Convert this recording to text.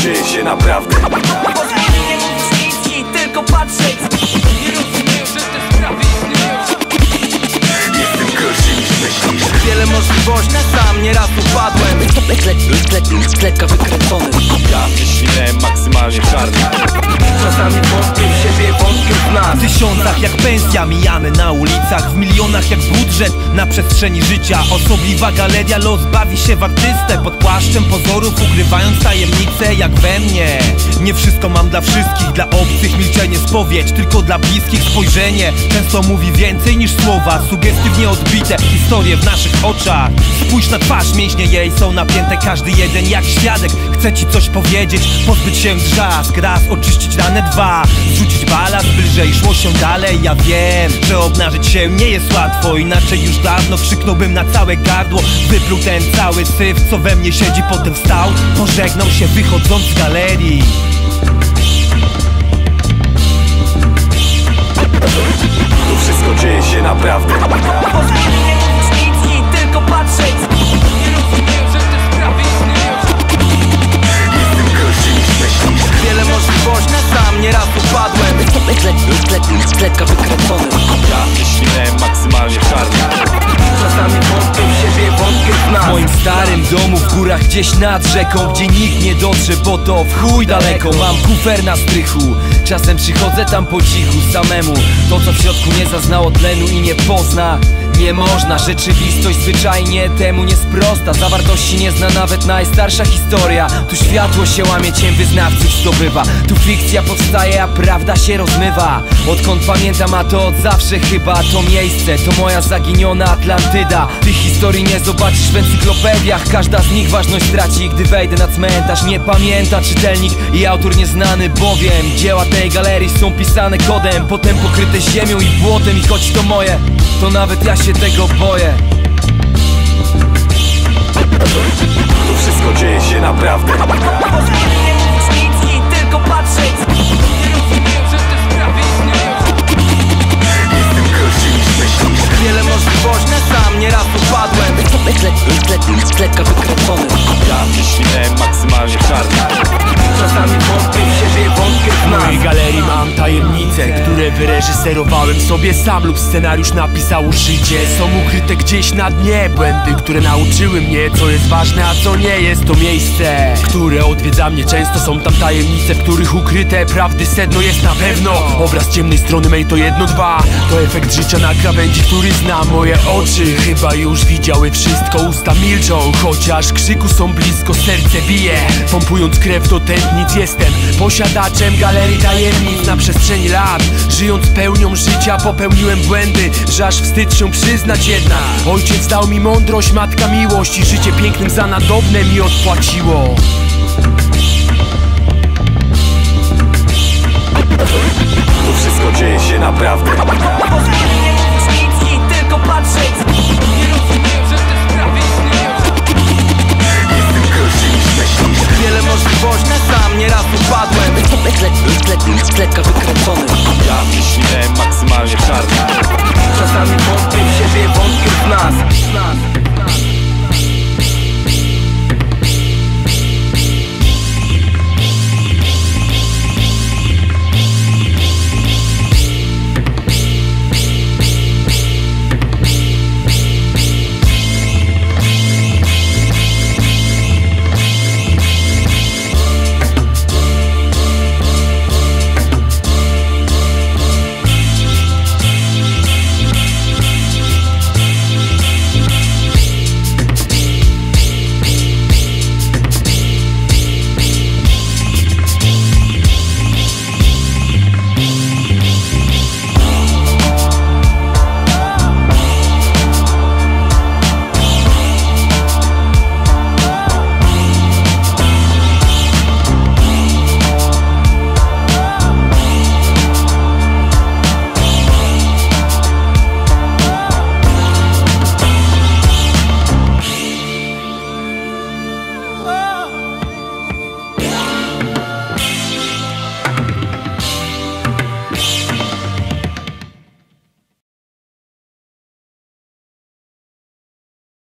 dzieje się naprawdę. Nie mówisz nic i tylko patrzeć. Nie rozumiem, że te sprawy istnieją. Jestem gorszy niż myślisz. Wiele możliwości, sam nieraz upadłem. Lekka wykręcony. Ja wyświnąłem maksymalnie czarny. Czasami wątpię w siebie, wątpię w nas. W tysiącach jak pensja mijamy na ulicach, w milionach jak budżet na przestrzeni życia. Osobliwa galeria, los bawi się w artystę pod płaszczem pozorów, ukrywając tajemnice jak we mnie. Nie wszystko mam dla wszystkich, dla obcych milczenie spowiedź, tylko dla bliskich spojrzenie często mówi więcej niż słowa, sugestywnie odbite historie w naszych oczach. Spójrz na twarz, mięśnie jej są napięte, każdy jeden jak świadek chce ci coś powiedzieć, pozbyć się drzask, raz oczyścić ranę, dwa zrzucić balast, bliżej szło się dalej. Ja wiem, że obnażyć się nie jest łatwo, inaczej już dawno krzyknąłbym na całe gardło, wypluł ten cały syf, co we mnie siedzi, potem wstał, pożegnał się wychodząc z galerii. Tu wszystko dzieje się naprawdę. Nie mówisz nic i tylko patrzeć. Nie rozumiem, że te sprawy istnieją. Jestem gorszy niż myślisz. Wiele możliwości, sam nieraz upadłem. Lekka wykręcony. Ja wyświnąłem maksymalnie czarny. Czasami wątpię w siebie, wątpię w nas. W moim starym domu w górach gdzieś nad rzeką, gdzie nikt nie dotrze, bo to w chuj daleko. Mam kufer na strychu, czasem przychodzę tam po cichu samemu. To co w środku nie zaznało tlenu i nie pozna, nie można. Rzeczywistość zwyczajnie temu nie sprosta. Zawartości nie zna nawet najstarsza historia. Tu światło się łamie, cień wyznawców zdobywa. Tu fikcja powstaje, a prawda się rozmywa. Odkąd pamiętam, a to od zawsze chyba to miejsce, to moja zaginiona Atlantyda. Tych historii nie zobaczysz w encyklopediach, każda z nich ważność traci, gdy wejdę na cmentarz. Nie pamięta czytelnik i autor nieznany, bowiem dzieła tej galerii są pisane kodem, potem pokryte ziemią i błotem. I choć to moje, to nawet ja się tego boję. Tu wszystko dzieje się naprawdę. Nie mówisz nic i tylko patrzeć. Nie rozumiem, że te sprawy istnieją. Jestem gorszy niż myślisz. Wiele możliwości, sam nieraz upadłem. Lekka wykręcony. Ja wyświnąłem maksymalnie czarny. Czasami wątpię w siebie, wątpię w W nas. mojej galerii mam tajemnice, które wyreżyserowałem sobie sam lub scenariusz napisało życie. Są ukryte gdzieś na dnie błędy, które nauczyły mnie, co jest ważne, a co nie. Jest to miejsce, które odwiedza mnie często. Są tam tajemnice, w których ukryte prawdy sedno jest na pewno. Obraz ciemnej strony mej to jedno, dwa. To efekt życia na krawędzi, który zna moje oczy. Chyba już widziały wszystko, usta milczą, chociaż krzyku są blisko, serce bije. Pompując krew do tętnic jestem posiadaczem galerii tajemnic na przestrzeni lat. Żyjąc pełnią życia popełniłem błędy, że aż wstyd się przyznać jednak. Ojciec dał mi mądrość, matka miłość i życie pięknym za nadobne mi odpłaciło. Tu wszystko dzieje się naprawdę. Nie mówisz nic i tylko patrzeć. Nie rozumiem, że te sprawy istnieją. Jestem gorszy niż myślisz. Wiele możliwości, sam nieraz upadłem. Lekka wykręcony. Ja wyświnąłem maksymalnie czarny. Czasami wątpię w siebie, wątpię w nas.